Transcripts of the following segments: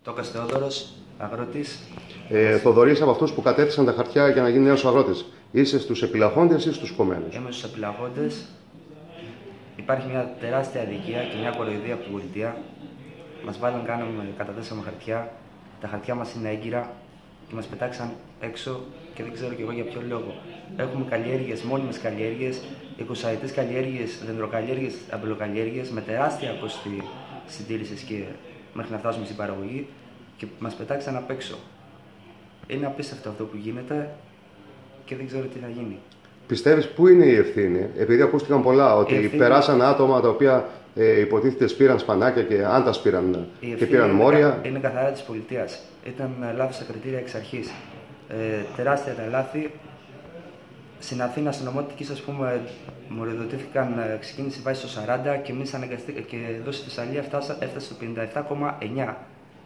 Τόκας Θεόδωρος, αγρότης. Θοδωρής, από αυτούς που κατέθεσαν τα χαρτιά για να γίνει νέος αγρότης. Είσαι στους επιλαχόντες ή στους κομμένους? Είμαι στους επιλαγόντες. Υπάρχει μια τεράστια αδικία και μια κοροϊδία από την πολιτεία. Μας βάλαν, καταθέσαμε χαρτιά. Τα χαρτιά μας είναι έγκυρα και μας πετάξαν έξω και δεν ξέρω κι εγώ για ποιο λόγο. Έχουμε καλλιέργειες, μόνιμες καλλιέργειες, 20ετές καλλιέργειες, δεντροκαλλιέργειες, αμπελοκαλλιέργειες με τεράστια κόστη συντήρησης και μέχρι να φτάσουμε στην παραγωγή και μας πετάξαν απ' έξω. Είναι απίστευτο αυτό που γίνεται και δεν ξέρω τι θα γίνει. Πιστεύεις πού είναι η ευθύνη? Επειδή ακούστηκαν πολλά ότι περάσαν άτομα τα οποία υποτίθεται σπήραν σπανάκια και αν τα σπήραν και πήραν μόρια. Είναι καθαρά της πολιτείας. Ήταν λάθος τα κριτήρια εξ αρχής. Τεράστια τα λάθη. Στην Αθήνα, στην Νομότικης, ας πούμε, μοριοδοτήθηκαν, ξεκίνησε η βάση στο 40 και εμείς και εδώ στη Θεσσαλία έφτασε στο 57,9.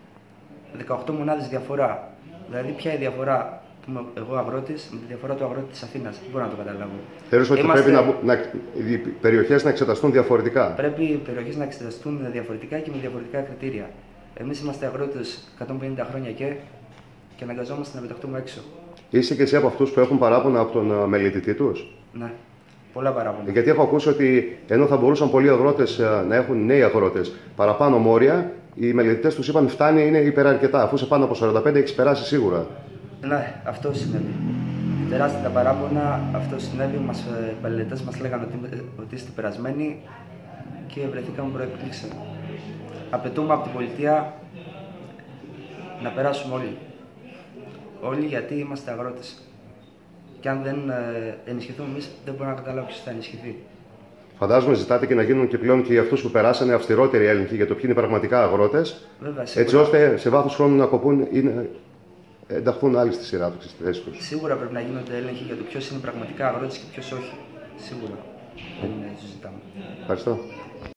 18 μονάδες διαφορά. Δηλαδή, ποια είναι η διαφορά που είμαι εγώ αγρότης με τη διαφορά του αγρότη της Αθήνας? Δεν μπορώ να το καταλάβω. Θεωρείς ότι πρέπει οι περιοχές να εξεταστούν διαφορετικά? Πρέπει οι περιοχές να εξεταστούν διαφορετικά και με διαφορετικά κριτήρια. Εμείς είμαστε αγρότες 150 χρόνια και αναγκαζόμαστε να πεταχτούμε έξω. Είσαι και εσύ από αυτούς που έχουν παράπονα από τον μελετητή τους? Ναι, πολλά παράπονα. Γιατί έχω ακούσει ότι ενώ θα μπορούσαν πολλοί αγρότες να έχουν, νέοι αγρότες, παραπάνω μόρια, οι μελετητές τους είπαν φτάνει, είναι υπεραρκετά. Αφού σε πάνω από 45 έχεις περάσει σίγουρα. Ναι, αυτό συνέβη. Τεράστια τα παράπονα, αυτό συνέβη. Οι μελετητές μας λέγανε ότι είστε περασμένοι και βρεθήκαμε προεκπλήξεων. Απαιτούμε από την πολιτεία να περάσουμε όλοι. Όλοι, γιατί είμαστε αγρότες. Και αν δεν ενισχυθούμε εμείς, δεν μπορώ να καταλάβω ποιος θα ενισχυθεί. Φαντάζομαι ζητάτε και να γίνουν και πλέον και για αυτούς που περάσανε αυστηρότεροι έλεγχοι για το ποιοι είναι πραγματικά αγρότες. Βέβαια, έτσι ώστε σε βάθος χρόνου να κοπούν ή να ενταχθούν άλλοι στη σειρά τους, στη θέση τους. Σίγουρα πρέπει να γίνονται έλεγχοι για το ποιος είναι πραγματικά αγρότης και ποιος όχι. Σίγουρα. Δεν συζητάμε. Ευχαριστώ.